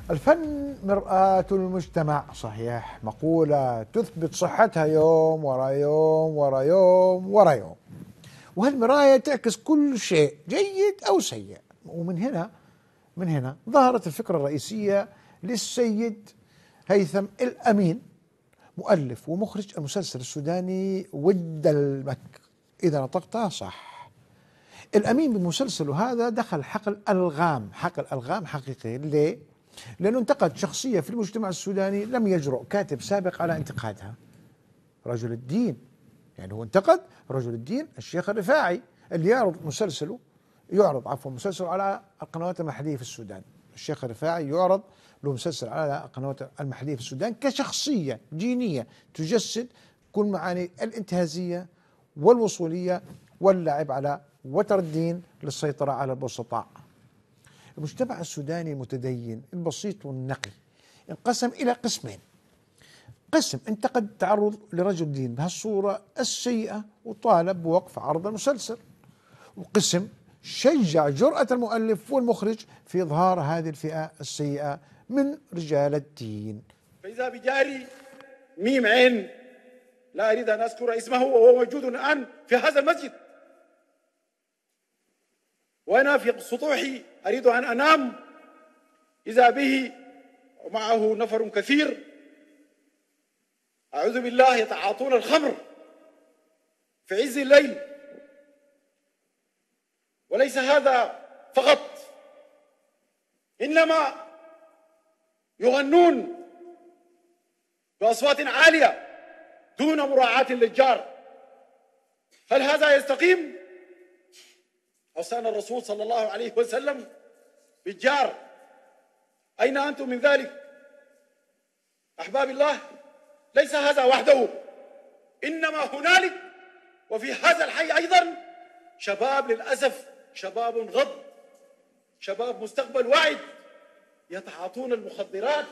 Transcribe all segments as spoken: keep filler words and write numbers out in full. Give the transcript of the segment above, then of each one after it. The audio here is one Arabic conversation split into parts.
الفن مرآة المجتمع، صحيح، مقولة تثبت صحتها يوم ورا يوم ورا يوم ورا يوم، وهالمراية تعكس كل شيء جيد أو سيء. ومن هنا من هنا ظهرت الفكرة الرئيسية للسيد هيثم الأمين، مؤلف ومخرج المسلسل السوداني ود المك، إذا نطقتها صح. الأمين بمسلسله هذا دخل حقل ألغام، حقل ألغام حقيقي. ليه؟ لأنه انتقد شخصية في المجتمع السوداني لم يجرؤ كاتب سابق على انتقادها، رجل الدين. يعني هو انتقد رجل الدين الشيخ الرفاعي اللي يعرض مسلسله يعرض عفوا مسلسله على القنوات المحلية في السودان. الشيخ الرفاعي يعرض له مسلسل على القنوات المحلية في السودان كشخصية دينية تجسد كل معاني الانتهازية والوصولية واللعب على وتر الدين للسيطرة على البسطاء. المجتمع السوداني المتدين البسيط والنقي انقسم إلى قسمين: قسم انتقد التعرض لرجل دين بهالصورة السيئة وطالب بوقف عرض المسلسل، وقسم شجع جرأة المؤلف والمخرج في إظهار هذه الفئة السيئة من رجال الدين. فإذا بجاري ميم عين لا أريد أن أذكر اسمه وهو موجود الآن في هذا المسجد، وأنا في سطوحي أريد أن أنام إذا به ومعه نفر كثير أعوذ بالله يتعاطون الخمر في عز الليل. وليس هذا فقط، إنما يغنون بأصوات عالية دون مراعاة للجار. هل هذا يستقيم؟ أوصانا الرسول صلى الله عليه وسلم بالجار، أين أنتم من ذلك؟ أحباب الله، ليس هذا وحده، إنما هنالك وفي هذا الحي أيضا شباب للأسف، شباب غض، شباب مستقبل واعد يتعاطون المخدرات.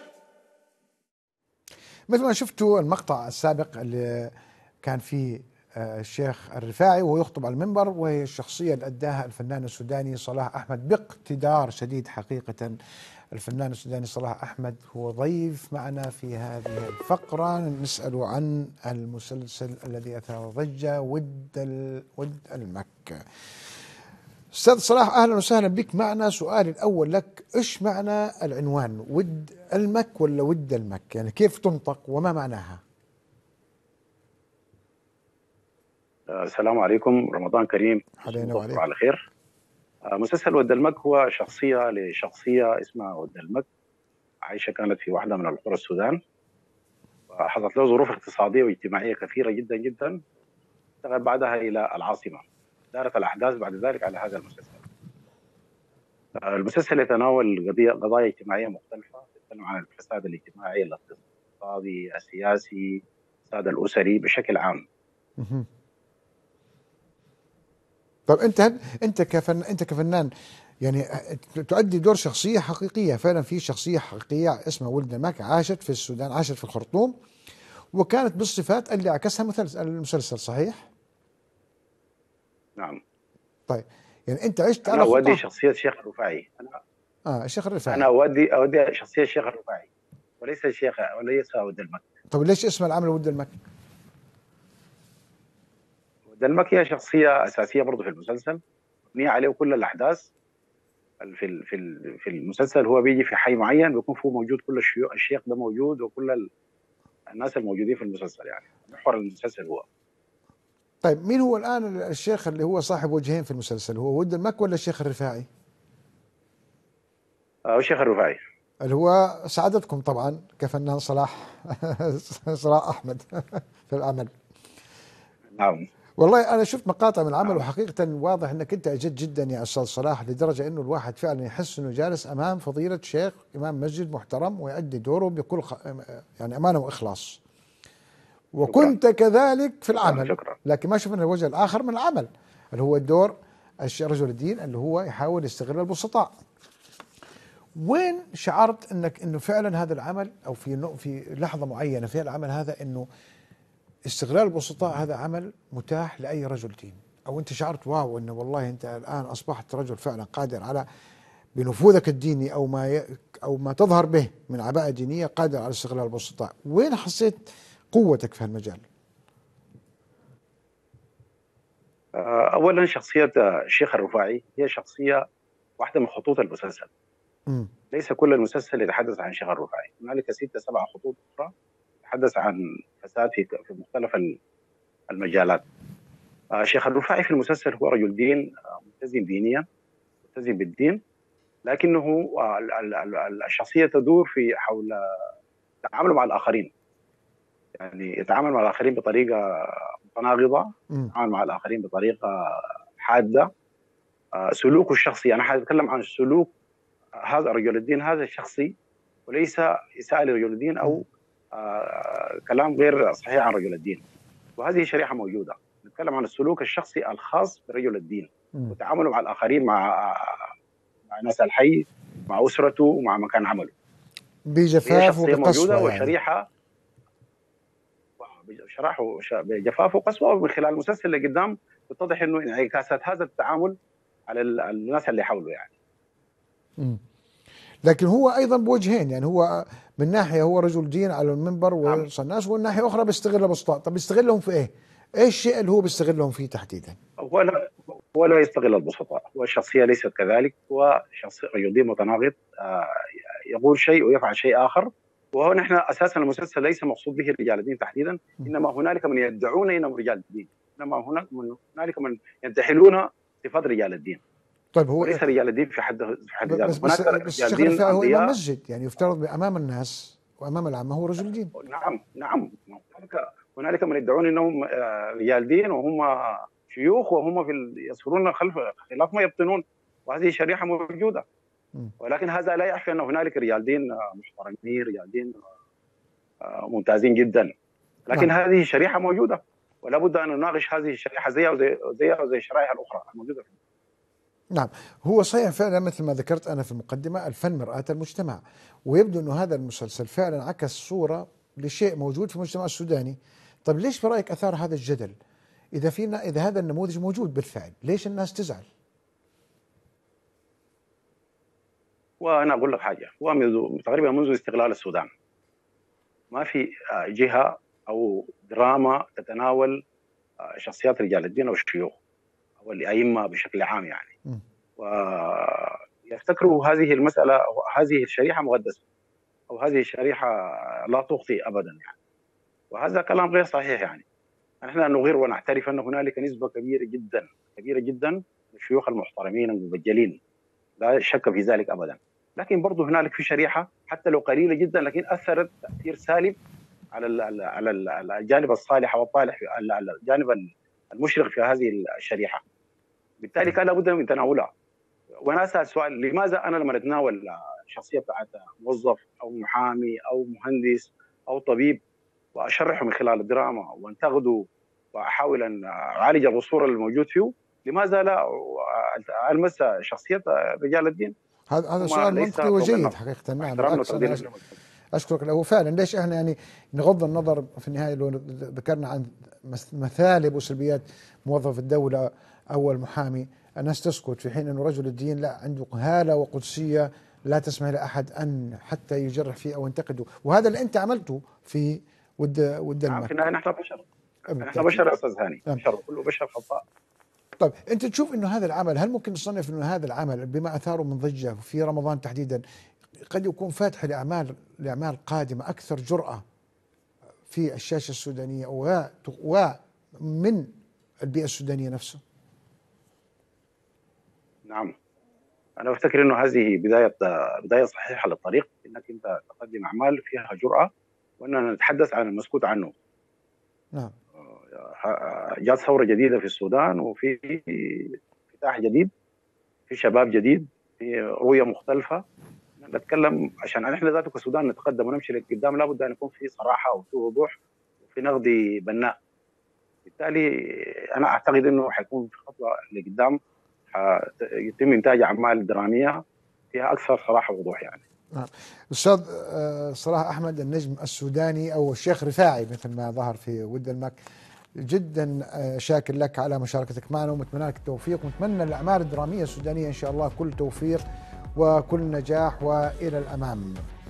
مثل ما شفتوا المقطع السابق اللي كان فيه الشيخ الرفاعي وهو يخطب على المنبر، وهي الشخصية اللي أداها الفنان السوداني صلاح أحمد باقتدار شديد. حقيقة الفنان السوداني صلاح أحمد هو ضيف معنا في هذه الفقرة، نسأله عن المسلسل الذي أثار ضجة ود ود المك. أستاذ صلاح، أهلا وسهلا بك معنا. سؤالي الأول لك: إيش معنى العنوان ود المك ولا ود المك؟ يعني كيف تنطق وما معناها؟ السلام عليكم، رمضان كريم علينا وعليكم. على خير. مسلسل ود المك هو شخصية لشخصية اسمها ود المك، عايشة كانت في واحدة من القرى السودان، وحصلت له ظروف اقتصادية واجتماعية كثيرة جدا جدا، انتقل بعدها إلى العاصمة. دارت الأحداث بعد ذلك على هذا المسلسل. المسلسل يتناول قضية قضايا اجتماعية مختلفة، يتكلم عن الفساد الاجتماعي، الاقتصادي، السياسي، الفساد الأسري بشكل عام. طب انت انت كفن انت كفنان يعني تؤدي دور شخصيه حقيقيه، فعلا في شخصيه حقيقيه اسمها ود المك، عاشت في السودان، عاشت في الخرطوم، وكانت بالصفات اللي عكسها المسلسل، صحيح؟ نعم. طيب يعني انت عشت انا على اودي شخصيه الشيخ الرفاعي. انا اه الشيخ الرفاعي. انا اودي اودي شخصيه الشيخ الرفاعي وليس الشيخ وليس ود المك. طب ليش اسم العمل ود المك؟ ود المك هي شخصيه اساسيه برضه في المسلسل، مبنيه عليه كل الاحداث. في في في المسلسل هو بيجي في حي معين، بيكون فيه موجود كل الشيوخ، الشيخ ده موجود وكل الناس الموجودين في المسلسل، يعني محور المسلسل هو. طيب مين هو الان الشيخ اللي هو صاحب وجهين في المسلسل؟ هو ود المك ولا الشيخ الرفاعي؟ آه الشيخ الرفاعي اللي هو سعادتكم طبعا كفنان صلاح صلاح احمد في العمل. نعم. والله انا شفت مقاطع من العمل، وحقيقه واضح انك انت اجد جدا يا استاذ صلاح، لدرجه انه الواحد فعلا يحس انه جالس امام فضيله شيخ امام مسجد محترم ويؤدي دوره بكل خ... يعني امانه واخلاص. وكنت شكرا. كذلك في العمل. شكرا. لكن ما شفنا الوجه الاخر من العمل اللي هو الدور رجل الدين اللي هو يحاول يستغل البسطاء. وين شعرت انك انه فعلا هذا العمل او في في لحظه معينه في العمل هذا انه استغلال البسطاء هذا عمل متاح لأي رجل دين، أو أنت شعرت واو أنه والله أنت الآن أصبحت رجل فعلا قادر على بنفوذك الديني او ما ي... او ما تظهر به من عباءة دينية قادر على استغلال البسطاء. وين حسيت قوتك في هالمجال؟ اولا شخصيه الشيخ الرفاعي هي شخصيه واحده من خطوط المسلسل. م. ليس كل المسلسل يتحدث عن الشيخ الرفاعي، هنالك ستة سبع خطوط اخرى تتحدث عن فساد في في مختلف المجالات. الشيخ الرفاعي في المسلسل هو رجل دين ملتزم دينيا، ملتزم بالدين، لكنه الشخصيه تدور في حول تعامله مع الاخرين، يعني يتعامل مع الاخرين بطريقه متناقضه، يتعامل مع الاخرين بطريقه حاده. سلوكه الشخصي، انا حاتكلم عن سلوك هذا رجل الدين هذا الشخصي، وليس اساءه لرجل الدين او آه كلام غير صحيح عن رجل الدين. وهذه شريحه موجوده، نتكلم عن السلوك الشخصي الخاص برجل الدين وتعامله مع الاخرين، مع مع ناس الحي، مع اسرته ومع مكان عمله بجفاف وبقسوه يعني. وشريحه شرحه بجفاف وقسوه، ومن خلال المسلسل اللي قدام تتضح انه انعكاسات هذا التعامل على الناس اللي حوله يعني. م. لكن هو ايضا بوجهين، يعني هو من ناحيه هو رجل دين على المنبر وسط الناس، ومن ناحيه اخرى بيستغل البسطاء. طب بيستغلهم في ايه؟ ايش الشيء اللي هو بيستغلهم فيه تحديدا؟ هو لا هو لا يستغل البسطاء، هو الشخصيه ليست كذلك، هو شخص رجل دين متناقض، يقول شيء ويفعل شيء اخر. وهو نحن اساسا المسلسل ليس مقصود به رجال الدين تحديدا، انما هنالك من يدعون انهم رجال الدين، انما هنالك من ينتحلون صفات رجال الدين. طيب هو ليس رجال الدين في حد في حد ذاته، بس بس, بس الشيخ الرفاعي هو امام مسجد، يعني يفترض امام الناس وامام العامه هو رجل دين. نعم نعم هنالك هنالك من يدعون انهم رجال دين وهم شيوخ، وهم في يسيرون خلف خلاف ما يبطنون، وهذه شريحه موجوده. ولكن هذا لا يعفي ان هنالك رجال دين محترمين، رجال دين ممتازين جدا، لكن نعم. هذه شريحه موجوده، ولا بد ان نناقش هذه الشريحه زيها وزي زيها وزي الشرائح الاخرى الموجوده في. نعم، هو صحيح فعلا مثل ما ذكرت انا في المقدمه، الفن مرآة المجتمع، ويبدو انه هذا المسلسل فعلا عكس صوره لشيء موجود في المجتمع السوداني. طيب ليش برايك اثار هذا الجدل؟ اذا فينا اذا هذا النموذج موجود بالفعل، ليش الناس تزعل؟ وانا اقول لك حاجه، هو منذ تقريبا منذ استقلال السودان ما في جهه او دراما تتناول شخصيات رجال الدين او الشيوخ او الائمه بشكل عام يعني. م. ويفتكروا هذه المساله أو هذه الشريحه مقدسه، او هذه الشريحه لا تخطئ ابدا يعني. وهذا كلام غير صحيح يعني. نحن نغير ونعترف ان هنالك نسبه كبيره جدا كبيره جدا من الشيوخ المحترمين المبجلين، لا شك في ذلك ابدا، لكن برضه هنالك في شريحه حتى لو قليله جدا لكن اثرت تاثير سالب على على الجانب الصالح والطالح، على الجانب المشرق في هذه الشريحه. بالتالي كان لابد من تناولها. وانا اسال سؤال، لماذا انا لما اتناول شخصيه بتاعت موظف او محامي او مهندس او طبيب واشرحه من خلال الدراما وانتقده واحاول ان اعالج القصور الموجود فيه، لماذا لا المس شخصيه رجال الدين؟ هذا هذا سؤال منطقي وجيد حقيقه. نعم بالعكس، أنا اشكرك له فعلا. ليش احنا يعني نغض النظر في النهايه لو ذكرنا عن مثالب وسلبيات موظف الدوله او المحامي، الناس تسكت، في حين انه رجل الدين لا، عنده هاله وقدسيه لا تسمح لاحد ان حتى يجرح فيه او ينتقده، وهذا اللي انت عملته في ود ود نعم. في النهايه نحن بشر، نحن بشر يا استاذ هاني، بشر، كله بشر خطاء. طيب انت تشوف انه هذا العمل، هل ممكن نصنف انه هذا العمل بما اثاره من ضجه في رمضان تحديدا قد يكون فاتح لاعمال لاعمال قادمه اكثر جرأه في الشاشه السودانيه ومن البيئه السودانيه نفسه؟ نعم، انا افتكر انه هذه بدايه بدايه صحيحه للطريق، انك انت تقدم اعمال فيها جرأه واننا نتحدث عن المسكوت عنه. نعم، جاءت ثوره جديده في السودان، وفي انفتاح جديد، في شباب جديد، في رؤيه مختلفه. نتكلم عشان نحن ذاته كسودان نتقدم ونمشي لقدام، لابد ان يكون في صراحه وفي وضوح وفي نقد بناء. بالتالي انا اعتقد انه حيكون في خطوه لقدام، يتم انتاج اعمال دراميه فيها اكثر صراحه ووضوح يعني. نعم. استاذ صلاح احمد النجم السوداني او الشيخ رفاعي مثل ما ظهر في ود المك، جدا شاكر لك على مشاركتك معنا، ومتمنى لك التوفيق، ونتمنى الاعمال الدراميه السودانيه ان شاء الله كل توفيق وكل نجاح وإلى الأمام.